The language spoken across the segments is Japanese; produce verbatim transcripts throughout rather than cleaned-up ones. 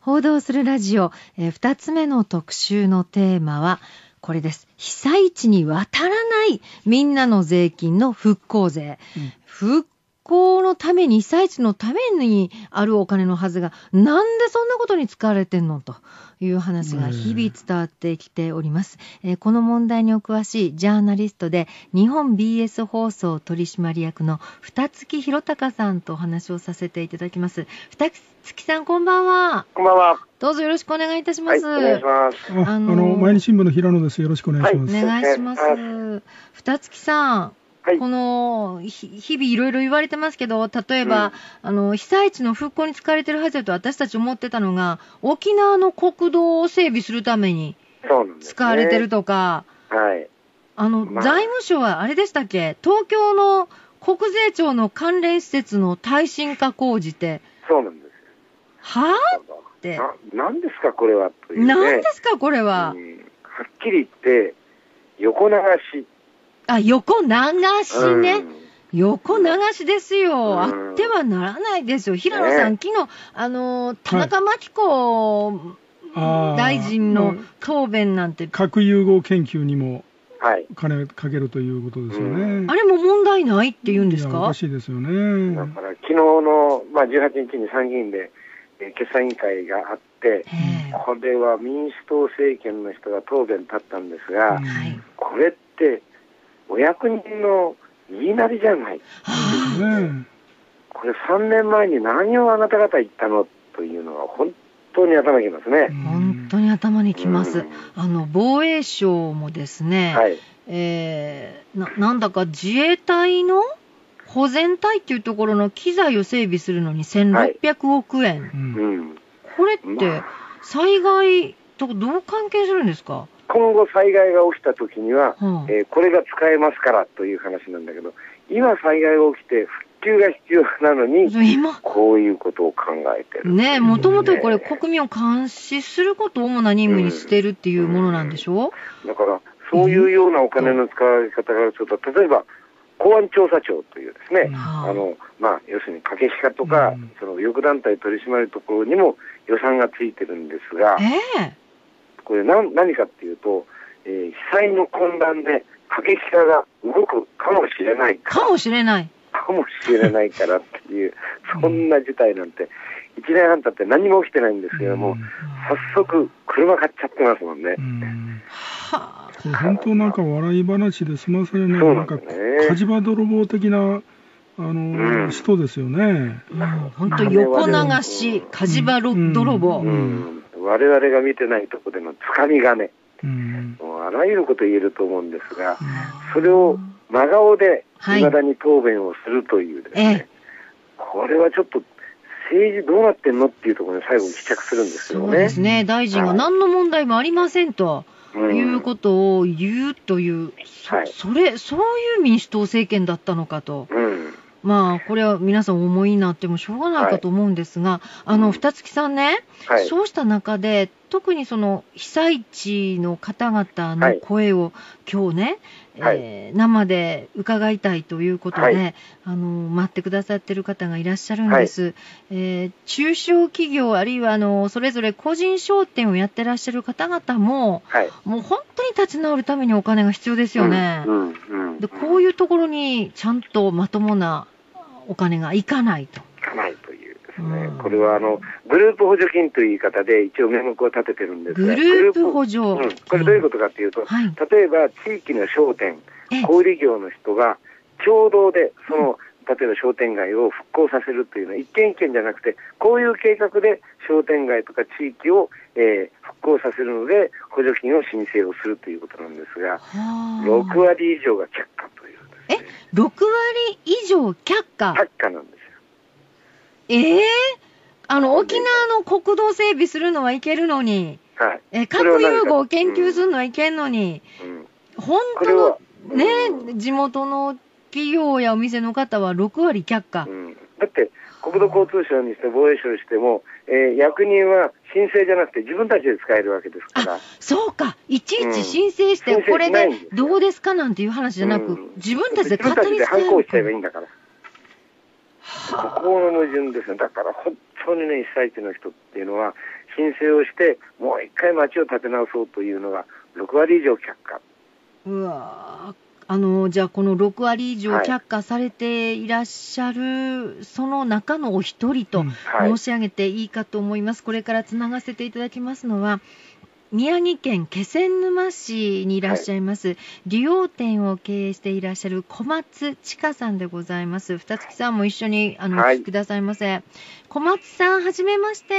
報道するラジオ、えー、ふたつめの特集のテーマはこれです。被災地に渡らないみんなの税金の復興税、うん、復興のために、被災地のためにあるお金のはずが、なんでそんなことに使われてんのという話が日々伝わってきております。えー、この問題にお詳しいジャーナリストで日本 ビーエス 放送取締役の二月弘隆さんとお話をさせていただきます。二月さん、こんばんは。 こんばんは。 どうぞよろしくお願いいたします。 はい、お願いします。 あ、あの毎日新聞の平野です。よろしくお願いします。 はい、お願いします。二月さん、はい、この日々いろいろ言われてますけど、例えば、うん、あの被災地の復興に使われてるはずだと私たち思ってたのが、沖縄の国道を整備するために使われてるとか、 ね、はい、 あの、まあ、財務省はあれでしたっけ、東京の国税庁の関連施設の耐震化工事って、 そうなんです。 はぁって。 な、なんですかこれはというね。 なんですかこれは。 うん、はっきり言って横流し。 あ、横流しね、うん、横流しですよ、うん、あってはならないですよ。平野さん、ね、昨日あの田中真紀子大臣の答弁なんて、 核融合研究にも金かけるということですよね、 うん、あれも問題ないって言うんですか。 おかしいですよね。 だから昨日の、まあ、じゅうはちにちに参議院で決算委員会があって、これは民主党政権の人が答弁立ったんですが、うん、これってお役人の言いなりじゃない、うん、これさんねんまえに何をあなた方言ったのというのが本当に頭にきますね。 本当に頭にきます、うん、あの防衛省もですね、はい、えー、な, なんだか自衛隊の保全隊っていうところの機材を整備するのにせんろっぴゃくおくえん、はい、うん、これって災害とどう関係するんですか。 今後災害が起きた時には、うん、えー、これが使えますからという話なんだけど、今災害が起きて復旧が必要なのにこういうことを考えてるね。もともとこれ国民を監視することを主な任務にしてるっていうものなんでしょう、うんうん、だからそういうようなお金の使われ方がすると、例えば公安調査庁というですね、うん、あのまあ、要するに過激化とか、うん、その右翼団体取り締まるところにも予算がついてるんですが、えー、これ 何, 何かっていうと、えー、被災の混乱で過激化が動くかもしれないからかもしれないかもしれないからっていうそんな事態なんていちねんはん経って何も起きてないんですけども、うん、早速車買っちゃってますもんね。うん、 はあ、本当なんか笑い話で済まされない、なんか火事場泥棒的なあの、うん、人ですよね。 本当横流し火事場泥棒、うんうんうん、我々が見てないところでのつかみ金、うん、もうあらゆること言えると思うんですが、うん、それを真顔で未だに答弁をするというですね、はい、これはちょっと政治どうなってんのっていうところに最後に帰着するんですよね。 そうですね。大臣が何の問題もありませんと、はい、いうことを言うという、はい、そ, それそういう民主党政権だったのかと、うん、まあこれは皆さんお思いになってもしょうがないかと思うんですが、はい、あの二月さんね、はい、そうした中で特にその被災地の方々の声を今日ね、はい、えー、生で伺いたいということで、はい、あの待ってくださっている方がいらっしゃるんです、はい、えー、中小企業あるいはあのそれぞれ個人商店をやってらっしゃる方々も、はい、もう本当に立ち直るためにお金が必要ですよね、うんうんうん、でこういうところにちゃんとまともなお金がいかないと。 いかないというですね、うん、これはあのグループ補助金という言い方で一応名目を立ててるんですが、 グループ補助、 うん、これどういうことかというと、はい、例えば地域の商店、小売業の人が共同でその、うん、例えば商店街を復興させるというのは一軒一軒じゃなくて、こういう計画で商店街とか地域を、えー、復興させるので補助金を申請をするということなんですが、ろくわり以上が却下というですね。 え、ろくわり以上却下却下なんですよ。 ええー、あの沖縄の国道整備するのはいけるのに、はい、え核融合を研究するのはいけんのに、うんうん、本当のね、うん、地元の企業やお店の方はろくわり却下、うん、 だって国土交通省にして防衛省にしても、えー、役人は申請じゃなくて自分たちで使えるわけですから。 あ、そうか、いちいち申請して、うん、これでどうですかなんていう話じゃなく、うん、自分たちで勝手に使える。 自分たちで反抗しちゃえばいいんだから。ここの矛盾ですね。だから本当にね、被災地の人っていうのは申請をして、もう一回町を建て直そうというのがろくわり以上却下。 うわあのじゃあこのろくわり以上却下されていらっしゃる、はい、その中のお一人と申し上げていいかと思います。はい、これからつながせていただきますのは、宮城県気仙沼市にいらっしゃいます、はい、理容店を経営していらっしゃる小松千佳さんでございます。二月さんも一緒にあの、はい、お聞きくださいませ。小松さん、はじめまして。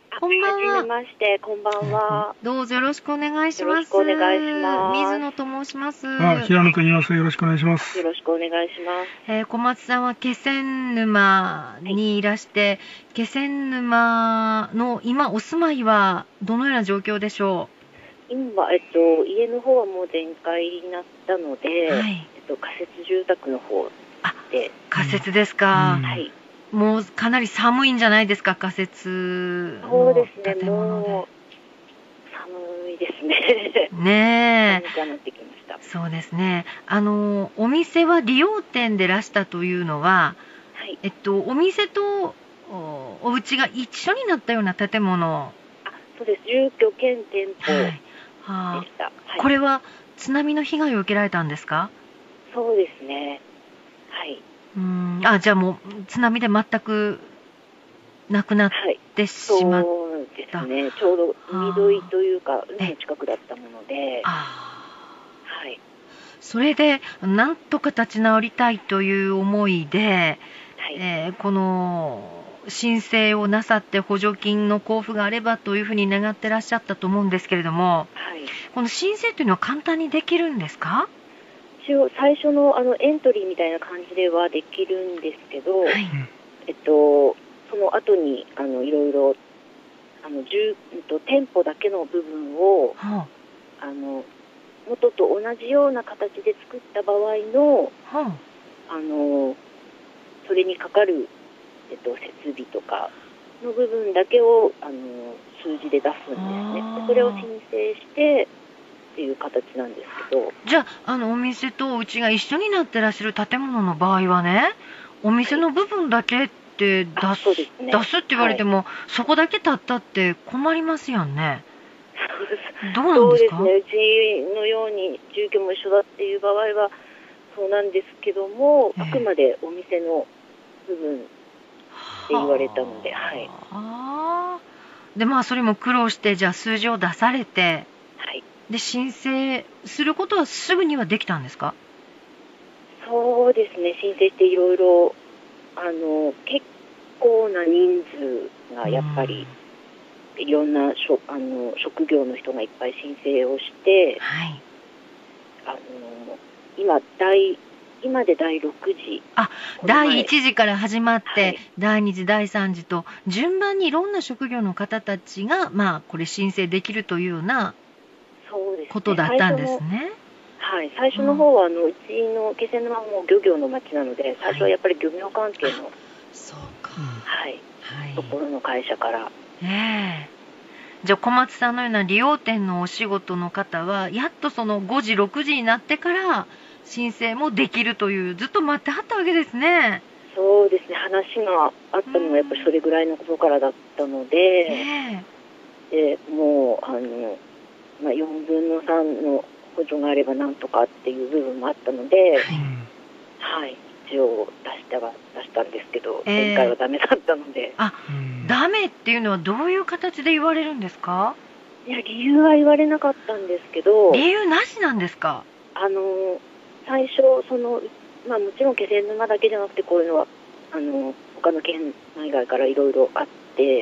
こんばんは。 はじめまして、こんばんは。 どうぞよろしくお願いします。 よろしくお願いします。 水野と申します。 あ、平野と言います。よろしくお願いします。 よろしくお願いします。 えー、小松さんは気仙沼にいらして、はい、気仙沼の今お住まいはどのような状況でしょう？ 今、えっと、家の方はもう全壊になったので、はい、えっと、仮設住宅の方で。 仮設ですか。 うん、はい。 もうかなり寒いんじゃないですか、仮設のそうですね、もう寒いですね。 ねえ。 寒くなってきました。 そうですね。あの、お店は理容店でらしたというのは、はい、えっと、お店と お, お家が一緒になったような建物。 あ、そうです。住居兼店舗。はい。 はあ、はい、これは津波の被害を受けられたんですか？ そうですね。はい。 うーん、あ、じゃあもう津波で全くなくなってしまった。 はい、そうですね。ちょうど海沿いというか海の近くだったもので、 あ、 はい。 それでなんとか立ち直りたいという思いで、はい、えー、この申請をなさって補助金の交付があればというふうに願ってらっしゃったと思うんですけれども、はい、この申請というのは簡単にできるんですか？ 一応最初の、あのエントリーみたいな感じではできるんですけど、はい、えっと、その後にあのいろいろあの、えっと、店舗だけの部分を、はあ、あの元と同じような形で作った場合の、はあ、あのそれにかかるえっと、設備とかの部分だけをあの数字で出すんですね。でそれを申請してっていう形なんですけど。 じゃあ、あのお店とお家が一緒になってらっしゃる建物の場合はね、お店の部分だけって出す、はい、ね、出すって言われても、はい、そこだけ建ったって困りますよね。どうなんですか？ そうですね。うちのように住居も一緒だっていう場合はそうなんですけども、えー、あくまでお店の部分って言われたので、はい。 あで、まあ、それも苦労して、じゃあ数字を出されて、はい、で、申請することはすぐにはできたんですか？ そうですね、申請していろいろ、あの、結構な人数がやっぱり、いろんなしょあの職業の人がいっぱい申請をして、はい、あの今、第今でだいろくじ、 あ、だいいちじから始まって、はい、だいにじ、だいさんじと順番にいろんな職業の方たちが、まあ、これ申請できるというようなことだったんですね。 はい、最初の方は、うん、あのうちの気仙沼も漁業の町なので、最初はやっぱり漁業関係の、はい、 そうか、 はいはい、ところの会社から。 えー、じゃあ小松さんのような理容店のお仕事の方はやっとそのごじ、ろくじになってから申請もできるという、ずっと待ってはったわけですね。 そうですね、話があったのはやっぱりそれぐらいのことからだったので、えー、でもうあの、まあ、よんぶんのさんの補助があればなんとかっていう部分もあったので、はい、はい、一応出したは出したんですけど、えー、前回はダメだったので。 あ、ダメっていうのはどういう形で言われるんですか？ いや、理由は言われなかったんですけど。 理由なしなんですか？ あの最初その、まあ、もちろん気仙沼だけじゃなくてこういうのはあの他の県内外からいろいろあって、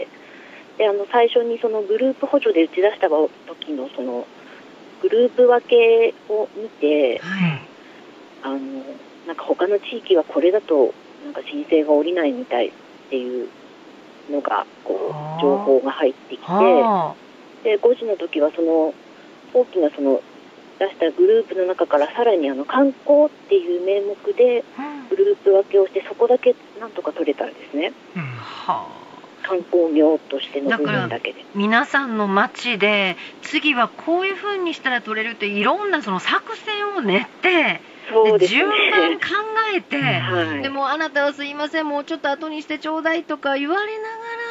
であの最初にそのグループ補助で打ち出した時のそのグループ分けを見て、はい、あのなんか他の地域はこれだとなんか申請が下りないみたいっていうのがこう情報が入ってきて、でごじの時はその大きなその出したグループの中からさらにあの観光っていう名目でグループ分けをして、そこだけなんとか取れたんですね、うん、はあ、観光業としての部分だけで。 皆さんの町で次はこういう風にしたら取れるっていろんなその作戦を練って、 そうですね、 順番考えて、 はい、 でもあなたはすいませんもうちょっと後にしてちょうだいとか言われながら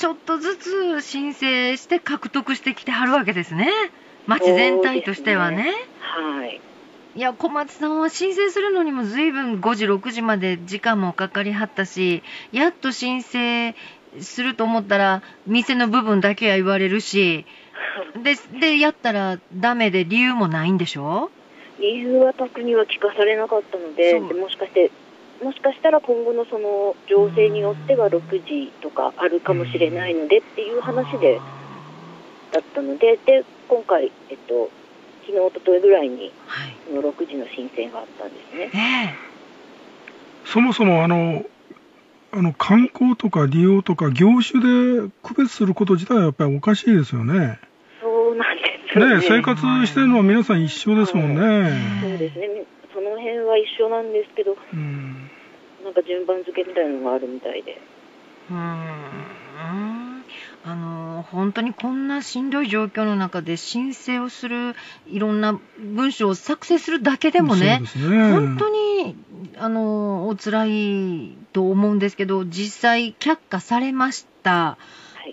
ちょっとずつ申請して獲得してきてはるわけですね。町全体としてはね。ね、 はい。 いや、小松さんは申請するのにも随分ごじ、ろくじまで時間もかかりはったし、やっと申請すると思ったら、店の部分だけは言われるし、で、で、やったらダメで理由もないんでしょ？ 理由は特には聞かされなかったので、でもしかして、もしかしたら今後のその情勢によってはろくじとかあるかもしれないのでっていう話で、だったので、で、今回、えっと、昨日、おとといぐらいに、はい、そのろくじの申請があったんですね。 えー、そもそもあの、あの観光とか利用とか業種で区別すること自体はやっぱりおかしいですよね。 そうなんですよね。 ね、生活してるのは皆さん一緒ですもんね。はい、 そうですね。その辺は一緒なんですけど、うん、なんか順番付けみたいなのがあるみたいで。 うーん、あの本当にこんなしんどい状況の中で申請をする、いろんな文章を作成するだけでも ね, ね本当にあのお辛いと思うんですけど、実際却下されました、はい、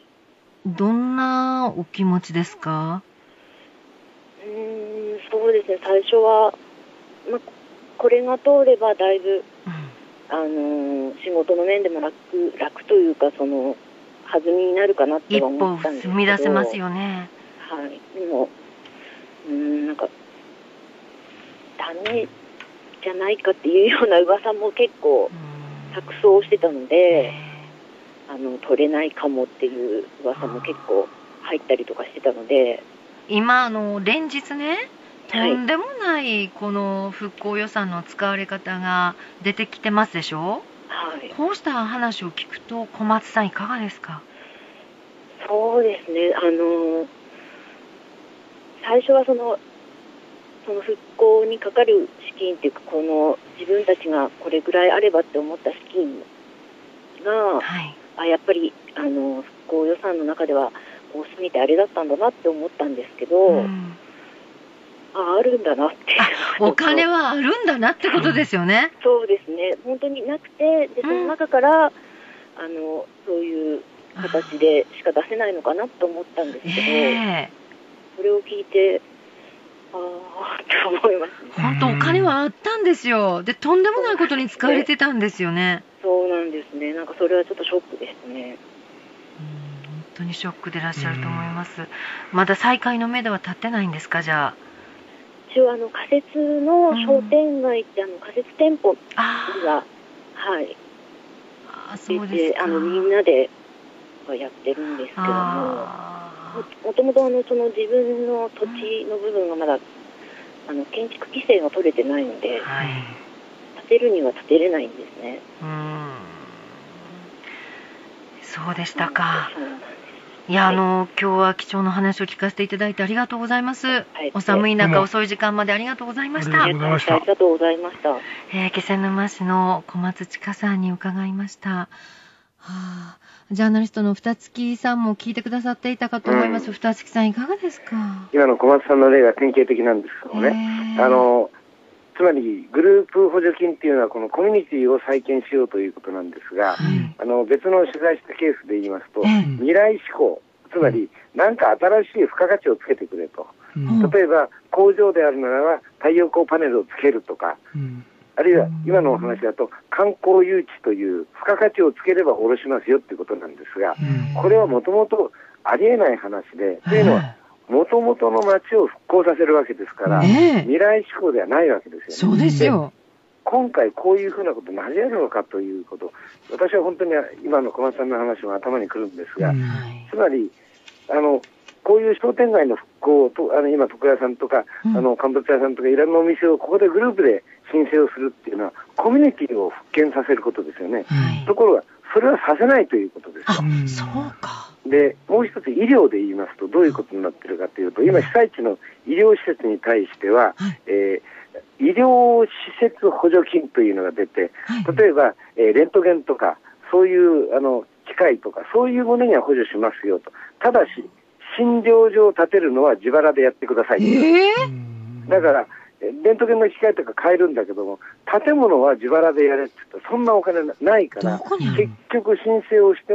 どんなお気持ちですか？ うーん、そうですね、最初は、ま、これが通ればだいぶ、うん、あの仕事の面でも楽、楽というか、その弾みになるかなって思ったんですけど、 一歩踏み出せますよね。 はい、でも、うーん、なんかダメじゃないかっていうような噂も結構錯綜してたので、あの取れないかもっていう噂も結構入ったりとかしてたので、 今あの連日ね、とんでもないこの復興予算の使われ方が出てきてますでしょ？はい、こうした話を聞くと小松さんいかがですか？ そうですね、あの最初はそのその復興にかかる資金っていうか、この自分たちがこれぐらいあればって思った資金が、はい、あやっぱりあの復興予算の中では多すぎてあれだったんだなって思ったんですけど、うん、ああるんだなってお金はあるんだなってことですよね。 そうですね、本当になくて、でその中から、うん、あのそういう形でしか出せないのかなと思ったんですけど、えー、それを聞いて、ああって思いますね。 本当お金はあったんですよ。でとんでもないことに使われてたんですよね。 そうなんですね。なんかそれはちょっとショックですね。 うん、本当にショックでいらっしゃると思います。まだ再開の目では立ってないんですか？じゃあ一応あの仮設の商店街って、うん、あの仮設店舗がはい、 あそうですか。 あのみんなでやってるんですけども、もともとあのその自分の土地の部分がまだあの建築規制が取れてないので、はい、建てるには建てれないんですね。 うーん、そうでしたか。いや、はい、あの今日は貴重な話を聞かせていただいてありがとうございます。はい、お寒い中遅い時間までありがとうございました。 ありがとうございました。 えー、気仙沼市の小松千佳さんに伺いました。はあ、ジャーナリストの二月さんも聞いてくださっていたかと思います。うん、二月さんいかがですか？ 今の小松さんの例が典型的なんですけどね、あのつまりグループ補助金っていうのはこのコミュニティを再建しようということなんですが、はい、あの別の取材したケースで言いますと、うん、未来志向、つまり何か新しい付加価値をつけてくれと、うん、例えば工場であるならば太陽光パネルをつけるとか、うん、あるいは今のお話だと観光誘致という付加価値をつければ下ろしますよということなんですが、うん、これはもともとありえない話で、というのはもともとの街を復興させるわけですから、ね、未来志向ではないわけですよね。 そうですよ。 今回こういうふうなことなぜやるのかということ、私は本当に今の小松さんの話も頭にくるんですが、うん、つまりあのこういう商店街の復興と、あの今床屋さんとか、うん、あの乾物屋さんとかいろんなお店をここでグループで申請をするっていうのはコミュニティを復権させることですよね、はい、ところがそれはさせないということですよ。 あ、そうか。 でもう一つ医療で言いますとどういうことになっているかというと、今被災地の医療施設に対しては、はい、えー、医療施設補助金というのが出て、はい、例えば、えー、レントゲンとかそういうあの機械とかそういうものには補助しますよと、ただし診療所を建てるのは自腹でやってください、えー、だからレントゲンの機械とか買えるんだけども建物は自腹でやれって言ったらそんなお金ないから結局申請をしても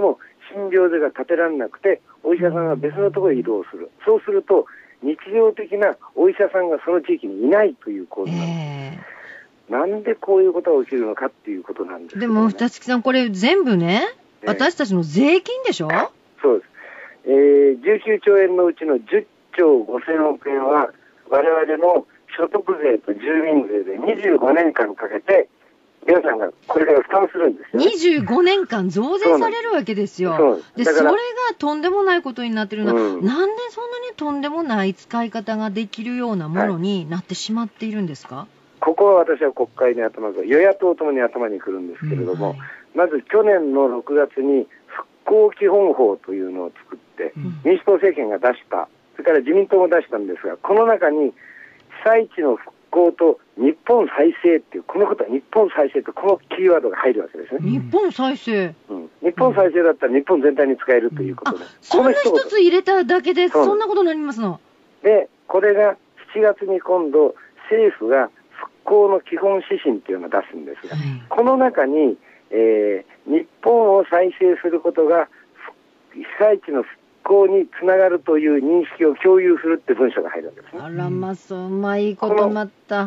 診療所が建てられなくて、お医者さんが別のところへ移動する。そうすると、日常的なお医者さんがその地域にいないという構図なんです。えー、なんでこういうことが起きるのかっていうことなんですけど、ね。 でも、二月さん、これ全部ね、えー、私たちの税金でしょ？ そうです。えー、じゅうきゅうちょうえんのうちのじゅっちょうごせんおくえんは、我々の所得税と住民税でにじゅうごねんかんかけて、皆さんがこれから負担するんですよ、ね。 にじゅうごねんかん増税されるわけですよ。で、それがとんでもないことになってるのは、うん、なんでそんなにとんでもない使い方ができるようなものになってしまっているんですか？はい、 ここは私は国会に頭が、与野党ともに頭に来るんですけれども、うんはい、まず去年のろくがつに復興基本法というのを作って、うん、民主党政権が出した、それから自民党も出したんですが、この中に被災地の復興と日本再生っていう、このことは日本再生とこのキーワードが入るわけですね。 日本再生、 うん、日本再生だったら日本全体に使えるということで、うん、 そんな一つ入れただけでそんなことになりますの。 で、これがしちがつに今度政府が復興の基本指針っていうのを出すんですが、はい、この中に、えー、日本を再生することが被災地の復興につながるという認識を共有するって文書が入るわけですね。 あらま、そう、うまいことまった。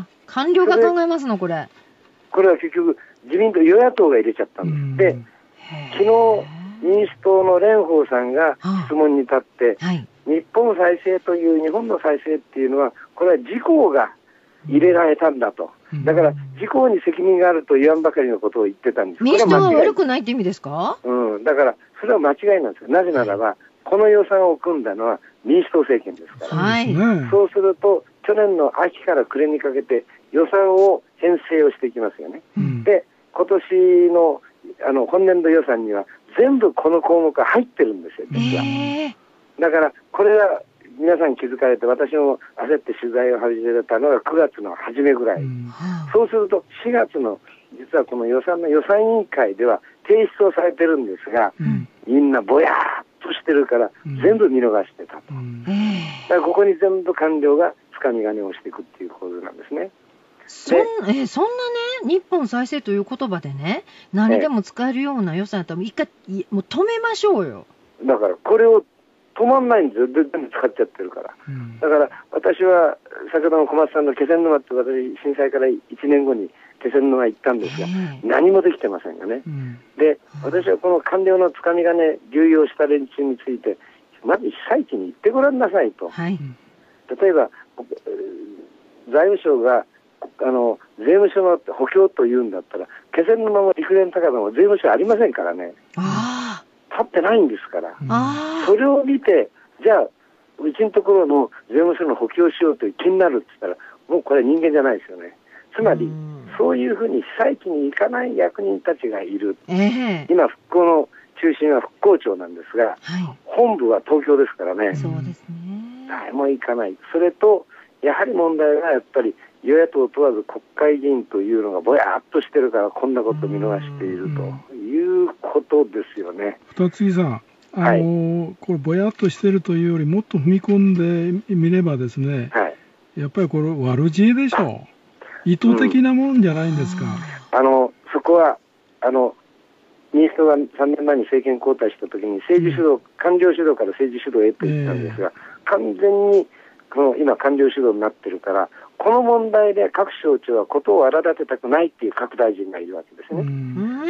官僚が考えますの、これ。 これは結局、自民党、与野党が入れちゃったんです。で、昨日、民主党の蓮舫さんが質問に立って、はい、日本再生という、日本の再生っていうのは、これは自公が入れられたんだと。だから、自公に責任があると言わんばかりのことを言ってたんです。 民主党は悪くないって意味ですか？ うん、だから、それは間違いなんですよ。なぜならば、この予算を組んだのは民主党政権ですから、はい、そうすると去年の秋から暮れにかけて予算を編成をしていきますよね、うん、で今年 の, あの本年度予算には全部この項目が入ってるんですよ実は、えー、だからこれは皆さん気づかれて、私も焦って取材を始めたのがくがつの初めぐらい、うん、そうするとしがつの実はこの予算の予算委員会では提出をされてるんですが、うん、みんなぼやーっとしてるから、うん、全部見逃してたと、うん、だからここに全部官僚がつかみ金をしていくっていう構図なんですね。 そん, えー、そんなね、日本再生という言葉でね、何でも使えるような予算だったら、一回もう止めましょうよ。 だからこれを止まんないんですよ、全部使っちゃってるから、うん、だから私は先ほどの小松さんの気仙沼って私震災からいちねんごに気仙沼行ったんですが、何もできてませんよね、うん、で私はこの官僚のつかみ金流用した連中についてまず被災地に行ってごらんなさいと、はい、例えば財務省があの税務署の補強というんだったら気仙沼も陸前高田も税務署ありませんからね、あ立ってないんですから、うん、それを見てじゃあうちのところの税務署の補強しようという気になるって言ったらもうこれは人間じゃないですよね。つまり、うん、そういうふうに被災地に行かない役人たちがいる、えー、今復興の中心は復興庁なんですが、はい、本部は東京ですからね、 そうですね、 誰も行かない。それとやはり問題はやっぱり与野党問わず国会議員というのがぼやっとしてるからこんなことを見逃しているということですよね。 二木さん、あのーはい、これぼやっとしてるというよりもっと踏み込んでみればですね、はい、やっぱりこれ悪知恵でしょう。意図的なもんじゃないんですか。 うん、あのそこはあの民主党がさんねんまえに政権交代したときに政治主導、うん、官僚主導から政治主導へと言ったんですが、えー、完全にこの今官僚主導になってるからこの問題で各省庁はことを荒立てたくないっていう各大臣がいるわけですね。うん、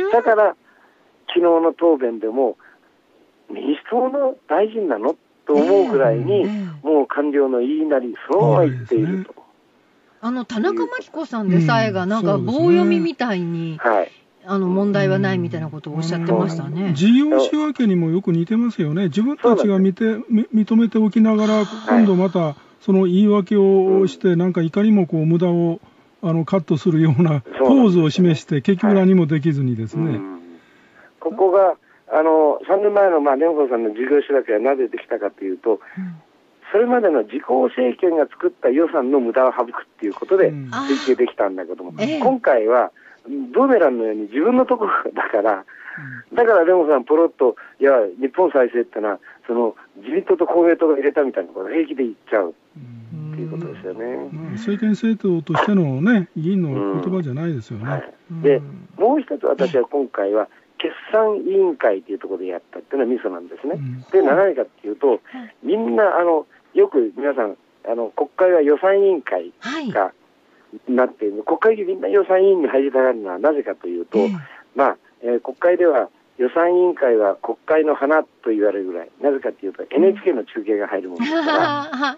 だから昨日の答弁でも民主党の大臣なのと思うぐらいに、えー、もう官僚の言いなりそのまま言っていると。 あの田中真紀子さんでさえがなんか棒読みみたいに、うんはい、あの問題はないみたいなことをおっしゃってましたね。 事業仕分けにもよく似てますよね。自分たちが見て認めておきながら今度またその言い訳をして、なんかいかにもこう無駄をあのカットするようなポーズを示して結局何もできずにですね、はい、うん、 ここがあのさんねんまえのまあ蓮舫さんの事業仕分けはなぜできたかというと、うん、それまでの自公政権が作った予算の無駄を省くっていうことで追求できたんだけども、うん、今回はブーメランのように自分のところだから、うん、だから蓮舫さんポロッといや日本再生ってのはその自民党と公明党が入れたみたいなことを平気で言っちゃうっていうことですよね。 まあ、政権政党としてのね議員の言葉じゃないですよね。うん、はい、 でもう一つ私は今回は決算委員会というところでやったっていうのはミソなんですね。うん、で、何かっていうと、みんな、あの、よく皆さん、あの、国会は予算委員会が、はい、なっている。国会でみんな予算委員に入りたがるのはなぜかというと、えー、まあ、えー、国会では予算委員会は国会の花と言われるぐらい、なぜかというと エヌエイチケー の中継が入るものですから、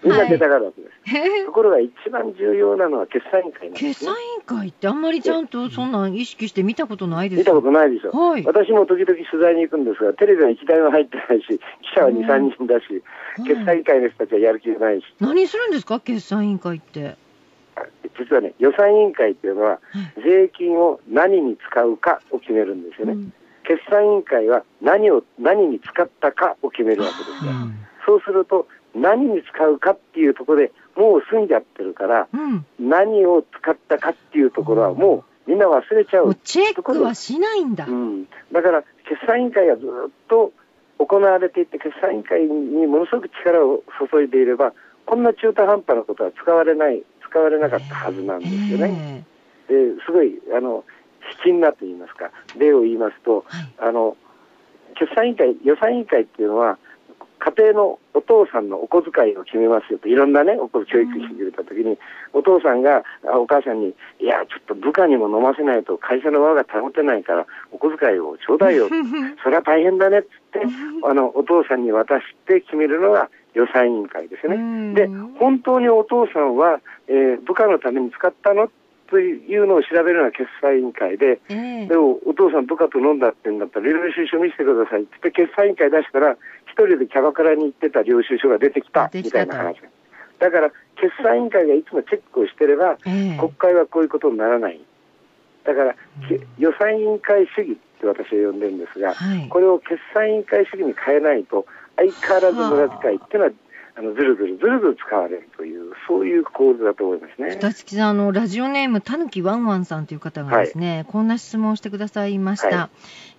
みんな出たがるわけです。はい、ところが一番重要なのは決算委員会なんですね。 決算委員会ってあんまりちゃんとそんな意識して見たことないですよ。見たことないでしょ。はい、私も時々取材に行くんですが、テレビは一台も入ってないし、記者はに、さんにんだし、決算委員会の人たちはやる気がないし。 何するんですか、決算委員会って。 実はね、予算委員会っていうのは、税金を何に使うかを決めるんですよね。うん、決算委員会は何を、何に使ったかを決めるわけですよ。うん、そうすると、何に使うかっていうところでもう済んじゃってるから、うん、何を使ったかっていうところはもうみんな忘れちゃう。もうチェックはしないんだ。 うん、だから、決算委員会がずっと行われていて、決算委員会にものすごく力を注いでいれば、こんな中途半端なことは使われない、使われなかったはずなんですよね。えー、ですごい、あの、卑近なと言いますか、例を言いますと、はい、あの、決算委員会、予算委員会っていうのは、家庭のお父さんのお小遣いを決めますよと、いろんなね、お小教育してくれたときに、うん、お父さんがお母さんに、いや、ちょっと部下にも飲ませないと会社の輪が保てないから、お小遣いをちょうだいよ。それは大変だねって言って、あの、お父さんに渡して決めるのが予算委員会ですね。うん、で、本当にお父さんは、えー、部下のために使ったのというのを調べるのは決算委員会で、えー、でもお父さん部下と飲んだって言うんだったら領収書見せてくださいって言って決算委員会出したら一人でキャバクラに行ってた領収書が出てきたみたいな話。だから決算委員会がいつもチェックをしてれば、えー、国会はこういうことにならない。だから、うん、予算委員会主義って私は呼んでるんですが、はい、これを決算委員会主義に変えないと相変わらず無駄遣いっていうのはあのずるずるずるずる使われるという、そういう構図だと思いますね。 二月さん、あのラジオネームたぬきワンワンさんという方がですね、はい、こんな質問をしてくださいました。はい、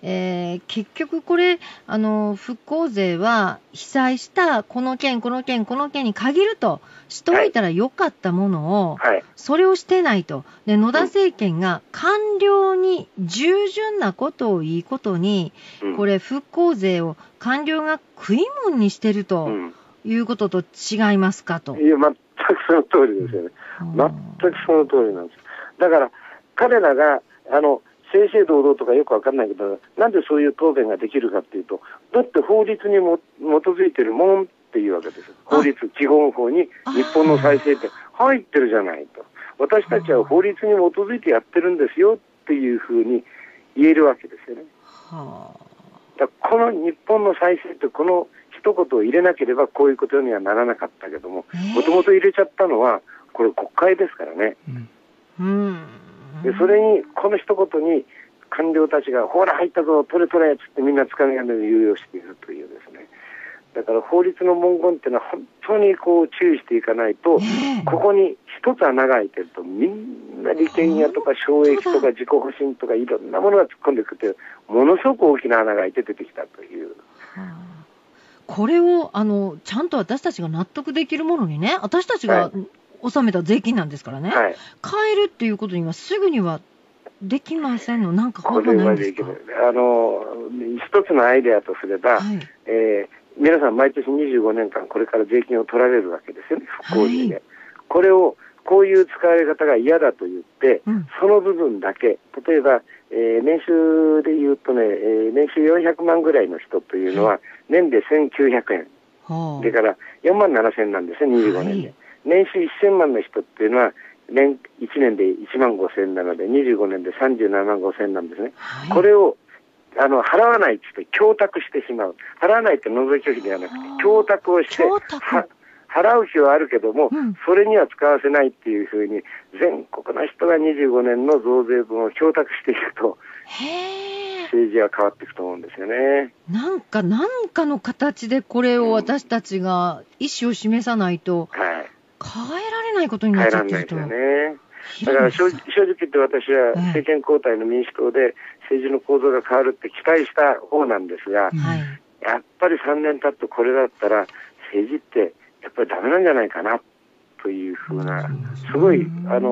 えー、結局これあの復興税は被災したこの県この県この県に限るとしておいたらよかったものを、はい、それをしてないと。で、野田政権が官僚に従順なことをいいことに、うん、これ復興税を官僚が食い物にしてると。うん、いうことと違いますかと。 いや、全くその通りですよね。全くその通りなんです。だから、彼らが、あの、正々堂々とかよくわかんないけど、なんでそういう答弁ができるかっていうと、だって法律にも基づいてるもんっていうわけです。法律、基本法に日本の再生って入ってるじゃないと。私たちは法律に基づいてやってるんですよっていうふうに言えるわけですよね。はあ、だこの日本の再生ってこの一言を入れなければこういうことにはならなかったけども、もともと入れちゃったのはこれ国会ですからね。うん、でそれにこの一言に官僚たちがほら入ったぞ取れ取れっつってみんなつかみ金で有用しているというですね。だから法律の文言っていうのは本当にこう注意していかないと、ここに一つ穴が開いてるとみんな利権屋とか懲役とか自己保身とかいろんなものが突っ込んでくるとものすごく大きな穴が開いて出てきたという。 これをあのちゃんと私たちが納得できるものにね、私たちが納めた税金なんですからね、はい、変えるっていうことにはすぐにはできませんの。なんか方法ないんですか？ あの一つのアイデアとすれば、はい、えー、皆さん毎年にじゅうごねんかんこれから税金を取られるわけですよね、復興税で、はい、これをこういう使われ方が嫌だと言って、うん、その部分だけ、例えば、えー、年収で言うとね、えー、年収よんひゃくまんぐらいの人というのは、はい、年でせんきゅうひゃくえん、はあ、それからよんまんななせんなんですね、にじゅうごねんで、はい、年収せんまんの人っていうのは年いちねんでいちまんごせんなのでにじゅうごねんでさんじゅうななまんごせんなんですね、はい、これをあの払わないって言って供託してしまう。払わないって除き拒否ではなくて供託をしては払う必要はあるけども、うん、それには使わせないっていうふうに全国の人がにじゅうごねんの増税分を供託していくと政治は変わっていくと思うんですよね。 なんか何かの形でこれを私たちが意思を示さないと、うん、はい、変えられないことになっちゃってると。 変えられないですよね。だから正直言って私は政権交代の民主党で政治の構造が変わるって期待した方なんですが、はい、やっぱりさんねん経ってこれだったら政治ってやっぱりダメなんじゃないかなというふうな、すごいあの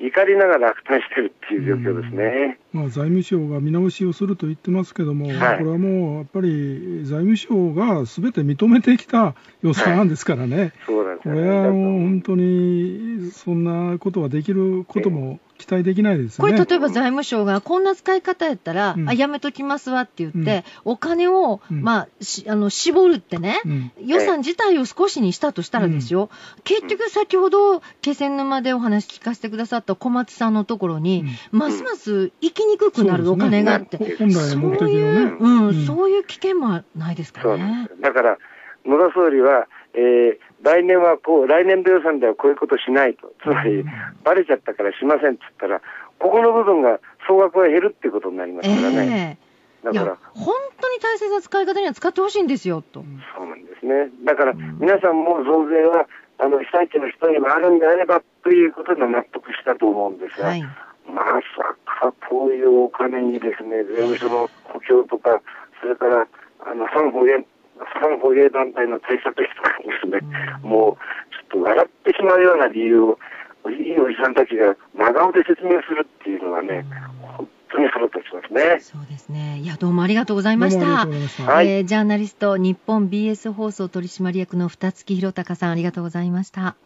怒りながら落胆してるっていう状況ですね。 まあ、財務省が見直しをすると言ってますけども、はい、これはもうやっぱり財務省がすべて認めてきた予算案ですからね、はい、 そうなんですね。 これはもう本当にそんなことはできることも期待できないですね。 これ例えば財務省がこんな使い方やったら、うん、あやめときますわって言って、うん、お金を、うんまあ、しあの絞るってね、うん、予算自体を少しにしたとしたらですよ、うん、結局先ほど気仙沼でお話聞かせてくださった小松さんのところに、うん、ますます行きにくくなるお金があって、 本来の目的のね、 うんうん、そういう危険もないですかね。 だから野田総理は、えー、来年はこう来年度予算ではこういうことしないと、つまり、うん、バレちゃったからしませんって言ったら、ここの部分が総額が減るっていうことになりますからね。 えー、だから本当に大切な使い方には使ってほしいんですよと。 そうなんですね。だから、うん、皆さんも増税はあの被災地の人にもあるんであればということで納得したと思うんですが、はい、まさかこういうお金にですね、税務署の補強とか、それからあの産保衛産保衛団体の対策費とかですね、うん、もうちょっと笑ってしまうような理由をいいおじさんたちが真顔で説明するっていうのはね、うん、本当にそろっとしますね。 そうですね。いや、どうもありがとうございました。はい、えー、ジャーナリスト日本 ビーエス 放送取締役の二月弘隆さん、ありがとうございました。